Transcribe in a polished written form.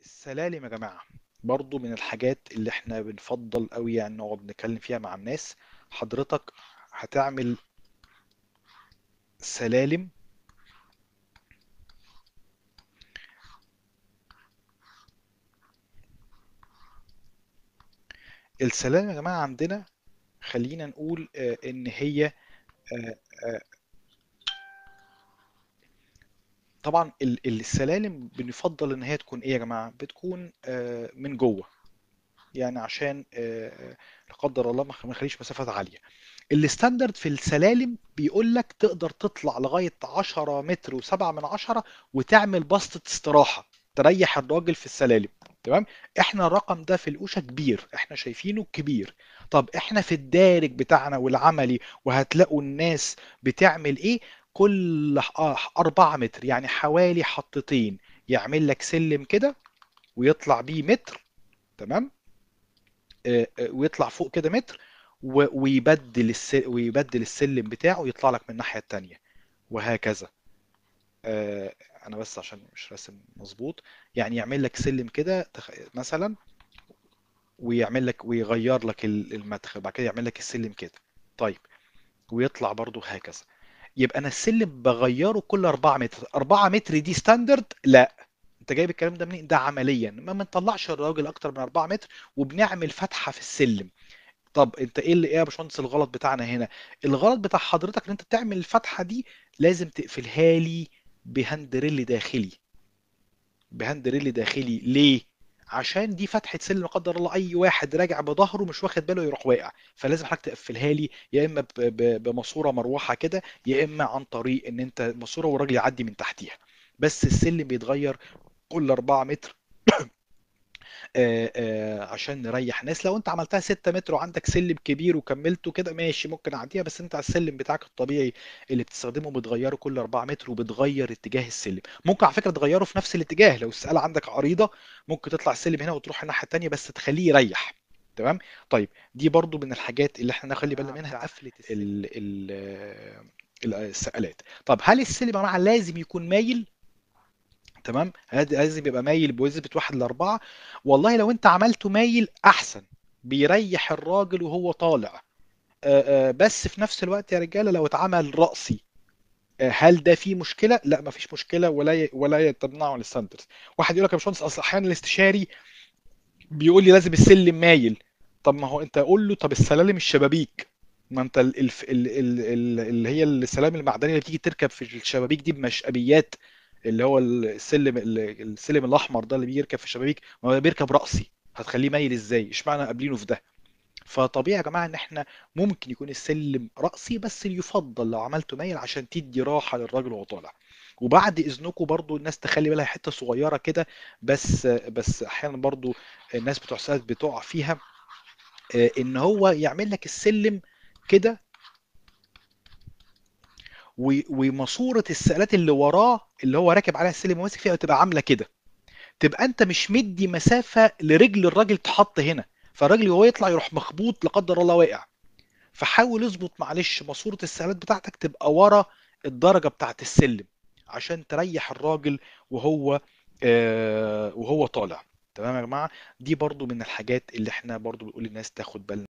السلالم يا جماعة برضو من الحاجات اللي احنا بنفضل قوي يعني نقعد نتكلم فيها مع الناس. حضرتك هتعمل سلالم. السلالم يا جماعة عندنا خلينا نقول ان هي آه، آه، طبعا السلالم بنفضل ان هي تكون ايه يا جماعة، بتكون من جوه، يعني عشان لا قدر الله ما نخليش مسافات عالية. الستاندرد في السلالم بيقول لك تقدر تطلع لغاية 10 متر وسبعة من عشرة وتعمل بسطة استراحة تريح الراجل في السلالم. تمام. احنا الرقم ده في القوشة كبير، احنا شايفينه كبير. طب احنا في الدارج بتاعنا والعملي وهتلاقوا الناس بتعمل ايه؟ كل 4 متر يعني حوالي حطتين يعمل لك سلم كده ويطلع بيه متر. تمام. ويطلع فوق كده متر ويبدل السلم بتاعه ويطلع لك من الناحية التانية وهكذا. آه، انا بس عشان مش راسم مظبوط، يعني يعمل لك سلم كده مثلا، ويعمل لك ويغير لك المدخل، بعد كده يعمل لك السلم كده. طيب، ويطلع برضو هكذا. يبقى انا السلم بغيره كل 4 متر. 4 متر دي ستاندرد؟ لا. انت جايب الكلام ده منين؟ ده عمليا ما بنطلعش الراجل اكتر من 4 متر وبنعمل فتحة في السلم. طب انت ايه يا باشمهندس الغلط بتاعنا هنا؟ الغلط بتاع حضرتك ان انت تعمل الفتحه دي لازم تقفلها لي بهاندريل داخلي. بهاندريل داخلي ليه؟ عشان دي فتحه سلم لا قدر الله اي واحد راجع بظهره مش واخد باله يروح واقع، فلازم حضرتك تقفلها لي يا اما بماسوره مروحه كده، يا اما عن طريق ان انت ماسوره والراجل يعدي من تحتيها. بس السلم بيتغير كل 4 متر عشان نريح ناس. لو انت عملتها 6 متر وعندك سلم كبير وكملته كده ماشي ممكن اعديها، بس انت على السلم بتاعك الطبيعي اللي بتستخدمه بتغيره كل 4 متر وبتغير اتجاه السلم. ممكن على فكرة تغيره في نفس الاتجاه، لو السقالة عندك عريضة ممكن تطلع السلم هنا وتروح الناحية التانية بس تخليه يريح. تمام. طيب، دي برضو من الحاجات اللي احنا نخلي بالنا منها، قفلة السلم السقالات. طب هل السلم يا جماعة لازم يكون مايل؟ تمام، لازم يبقى مايل بنسبة 1:4. والله لو انت عملته مايل احسن، بيريح الراجل وهو طالع. بس في نفس الوقت يا رجالة لو اتعمل رأسي، هل ده فيه مشكلة؟ لا مفيش مشكلة، ولا تمنعه الستاندرز. واحد يقول لك يا باشمهندس اصل احيانا الاستشاري بيقول لي لازم السلم مايل. طب ما هو انت قول له طب السلالم الشبابيك، ما انت اللي هي السلالم المعدنيه اللي بتيجي تركب في الشبابيك دي بمشقبيات، اللي هو السلم الاحمر ده اللي بيركب في الشبابيك، ما هو بيركب رأسي، هتخليه مايل ازاي؟ اشمعنى قابلينه في ده؟ فطبيعي يا جماعه ان احنا ممكن يكون السلم رأسي، بس يفضل لو عملته مايل عشان تدي راحه للراجل وهو طالع. وبعد اذنكم برضو الناس تخلي بالها حته صغيره كده، بس احيانا برضو الناس بتوع الساعات بتقع فيها، ان هو يعمل لك السلم كده وماسوره السقالات اللي وراه اللي هو راكب عليها السلم وماسك فيها تبقى عامله كده، تبقى انت مش مدي مسافه لرجل الراجل تحط هنا، فالراجل وهو يطلع يروح مخبوط لا قدر الله واقع. فحاول اظبط معلش ماسوره السقالات بتاعتك تبقى ورا الدرجه بتاعت السلم عشان تريح الراجل وهو طالع. تمام يا جماعه، دي برضو من الحاجات اللي احنا برضو بنقول للناس تاخد بالنا